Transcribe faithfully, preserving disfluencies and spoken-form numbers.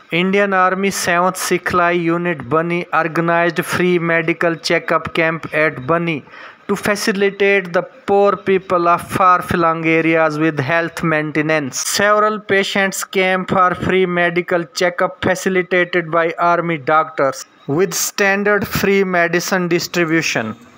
Indian Army seventh Sikhlai Unit Bani organized free medical checkup camp at Bani to facilitate the poor people of far-flung areas with health maintenance. Several patients came for free medical checkup facilitated by Army doctors with standard free medicine distribution.